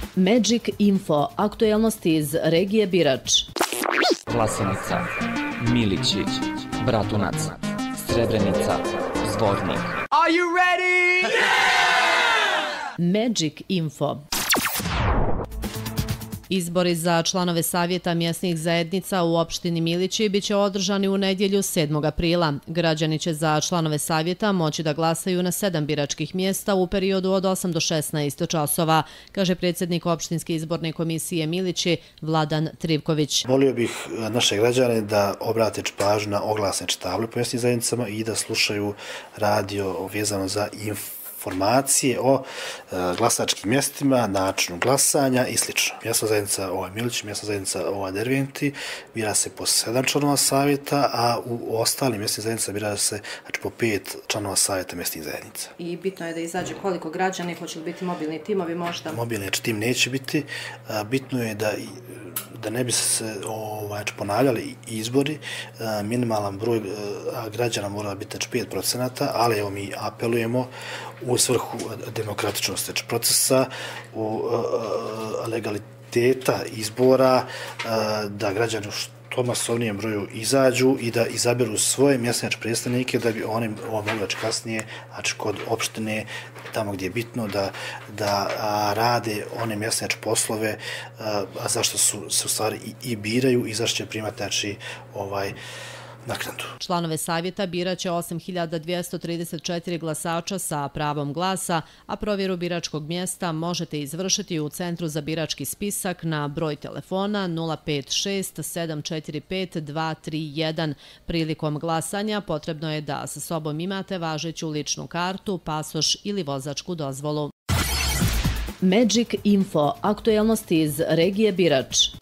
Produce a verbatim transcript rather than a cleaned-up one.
Magic Info, aktuelnosti iz regije Birač. Vlasenica, Milići, Bratunac, Srebrenica, Zvornik. Are you ready? Yeah! Magic Info. Izbori za članove Savjeta mjesnih zajednica u opštini Milići biće održani u nedjelju sedmog aprila. Građani će za članove Savjeta moći da glasaju na sedam biračkih mjesta u periodu od osam do šesnaest časova, kaže predsjednik opštinske izborne komisije Milići Vladan Trivković. Volio bih naše građane da obrate pažnju na oglasne table po mjesnim zajednicama i da slušaju radio vezano za info. Informacije o e, glasačkim mjestima, načinu glasanja i sl. Mjesna zajednica ovaj Milić, mjesna zajednica ovaj Derventi bira se po sedam članova savjeta, a u ostalim mjesnim zajednicama bira se znači, po pet članova savjeta mjesnih zajednica. I bitno je da izađe koliko građani, hoće li biti mobilni timovi možda? Mobilni znači, tim neće biti. A, bitno je da, da ne bi se ovaj, ponavljali izbori. A, minimalan broj a, građana mora biti znači, pet procenata, ali evo mi apelujemo u svrhu demokratičnosti procesa, u legaliteta izbora, da građani u što masovnijem broju izađu i da izaberu svoje mjesne predstavnike da bi oni ovo mogli kasnije, znači kod opštine, tamo gdje je bitno da, da rade one mjesne poslove, a zašto su se u stvari i, i biraju i zašto će primati znači, ovaj naknadu. Članove savjeta biraće osam hiljada dvjesto trideset četiri glasača sa pravom glasa, a provjeru biračkog mjesta možete izvršiti u Centru za birački spisak na broj telefona nula pet šest sedam četiri pet dva tri jedan. Prilikom glasanja potrebno je da sa sobom imate važeću ličnu kartu, pasoš ili vozačku dozvolu. Magic Info, aktuelnosti iz regije Birač.